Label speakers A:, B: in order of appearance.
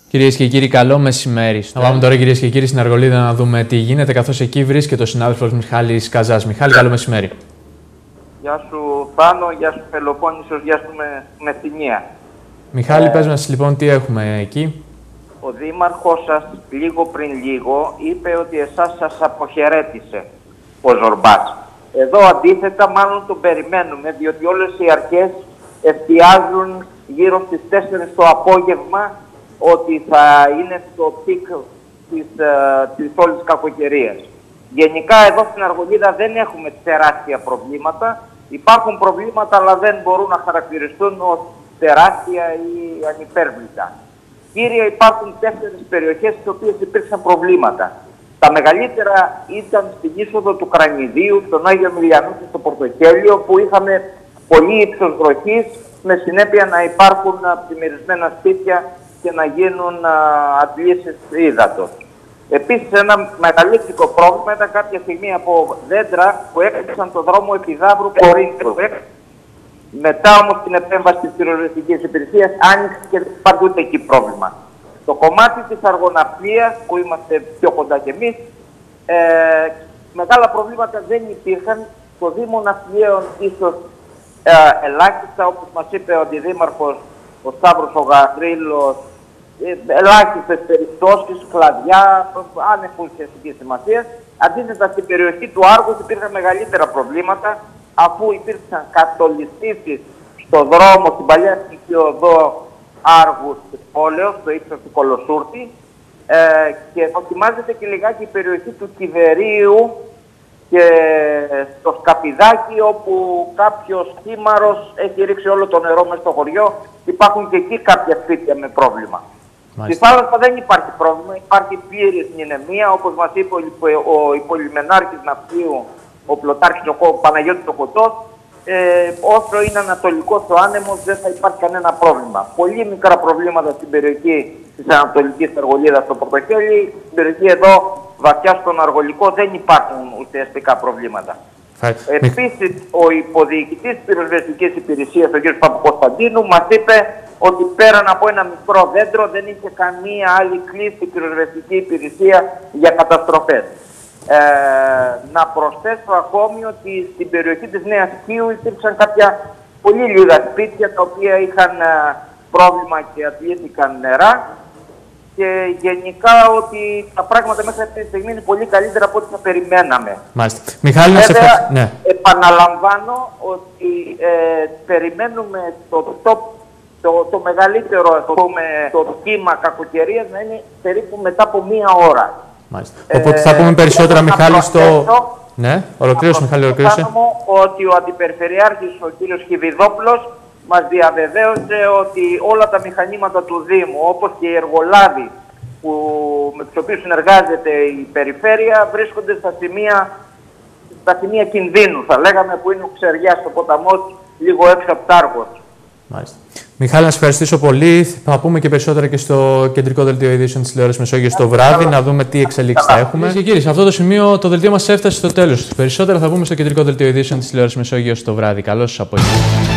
A: Κυρίες και κύριοι, καλό μεσημέρι. Να πάμε τώρα, κυρίες και κύριοι, στην Αργολίδα να δούμε τι γίνεται, καθώς εκεί βρίσκεται ο συνάδελφος Μιχάλης Καζάς. Μιχάλη, καλό μεσημέρι.
B: Γεια σου Θάνο, γεια σου Πελοπόννησος, γεια σου Μεθυνία.
A: Μιχάλη, πες μας λοιπόν τι έχουμε εκεί.
B: Ο δήμαρχός σας λίγο πριν λίγο είπε ότι εσάς σας αποχαιρέτησε ο Ζορμπάς. Εδώ αντίθετα μάλλον τον περιμένουμε, διότι όλες οι αρχές εστιάζουν γύρω στις 4 το απόγευμα ότι θα είναι το πικ της όλης κακοκαιρίας. Γενικά εδώ στην Αργολίδα δεν έχουμε τεράστια προβλήματα. Υπάρχουν προβλήματα, αλλά δεν μπορούν να χαρακτηριστούν ως τεράστια ή ανυπέρβλητα. Κύρια, υπάρχουν 4 περιοχές στις οποίες υπήρξαν προβλήματα. Τα μεγαλύτερα ήταν στην είσοδο του Κρανιδίου, στον Άγιο Μιλιανού και στο Πορτοκέλιο, που είχαμε πολύ ύψος βροχής, με συνέπεια να υπάρχουν πλημμυρισμένα σπίτια και να γίνουν αντλήσεις ύδατος. Επίσης, ένα μεγαλύτερο πρόβλημα ήταν κάποια στιγμή από δέντρα που έκλεισαν το δρόμο Επιδαύρου Κορίνθου. Μετά όμως την επέμβαση της πυροσβεστικής υπηρεσίας άνοιξε και δεν υπάρχει ούτε εκεί πρόβλημα. Το κομμάτι της αργοναυπλίας, που είμαστε πιο κοντά κι εμείς, μεγάλα προβλήματα δεν υπήρχαν. Στο Δήμο Ναυπλιαίων ίσως ελάχιστα, όπως μας είπε ο Αντιδήμαρχος, ο Σταύρος ο Γαβρίλος, ελάχιστες περιπτώσεις, κλαδιά, άνευ ουσιαστικής σημασίας. Αντίθετα, στην περιοχή του Άργους υπήρχαν μεγαλύτερα προβλήματα, αφού υπήρξαν κατολιστήσεις στο δρόμο, στην παλιά εθνική οδό Άργους της πόλεως, στο ύψος του Κολοσούρτη, και δοκιμάζεται και λιγάκι η περιοχή του Κηδερίου και στο Σκαπιδάκι, όπου κάποιος χήμαρος έχει ρίξει όλο το νερό μες στο χωριό και υπάρχουν και εκεί κάποια σπίτια με πρόβλημα. Στη θάλασσα δεν υπάρχει πρόβλημα, υπάρχει πλήρης μνημεία, όπως μας είπε ο υπολιμενάρχης Ναυπλίου, ο πλωτάρχης ο Παναγιώτης ο Κωτός. Όσο είναι ανατολικός ο άνεμος δεν θα υπάρχει κανένα πρόβλημα. Πολύ μικρά προβλήματα στην περιοχή της Ανατολικής Αργολίδας στο Πορτοκέλι. Στην περιοχή εδώ βαθιά στον Αργολικό δεν υπάρχουν ουσιαστικά προβλήματα. Επίσης, ο υποδιοικητής της πυροσβεστικής υπηρεσίας, ο κ. Παπακοσταντίνου, μας είπε ότι πέραν από ένα μικρό δέντρο δεν είχε καμία άλλη κλίση η πυροσβεστική υπηρεσία για καταστροφές. Να προσθέσω ακόμη ότι στην περιοχή της Νέας Κίου υπήρξαν κάποια πολύ λίγα σπίτια τα οποία είχαν πρόβλημα και αντλήθηκαν νερά, και γενικά ότι τα πράγματα μέχρι αυτή τη στιγμή είναι πολύ καλύτερα από ό,τι θα περιμέναμε.
A: Μάλιστα. Μιχάλη, να σε ευχαριστώ. Ναι.
B: Επαναλαμβάνω ότι περιμένουμε το μεγαλύτερο το κύμα κακοκαιρίας να είναι περίπου μετά από 1 ώρα.
A: Μάλιστα. Οπότε θα πούμε περισσότερα, Μιχάλη, στο... Ναι, ολοκλήρωσε, Μιχάλη, ολοκλήρωσε.
B: Ότι ο Αντιπεριφερειάρχης, ο κ. Χιβιδόπουλος, μας διαβεβαίωσε ότι όλα τα μηχανήματα του Δήμου, όπως και οι εργολάβοι με τους οποίους συνεργάζεται η Περιφέρεια, βρίσκονται στα σημεία κινδύνου, θα λέγαμε, που είναι ο Ξεριάς, ο ποταμός, λίγο έξω από Τάργος.
A: Μάλιστα. Μιχάλη, να σε ευχαριστήσω πολύ. Θα πούμε και περισσότερα και στο κεντρικό δελτίο ειδήσεων της τηλεόρασης Μεσόγειος το βράδυ, να δούμε τι εξελίξεις θα έχουμε. Κυρίες και κύριοι, σε αυτό το σημείο το δελτίο μας έφτασε στο τέλος. Περισσότερα θα πούμε στο κεντρικό δελτίο ειδήσεων της τηλεόρασης Μεσόγειος το βράδυ. Καλό σας απόγευμα.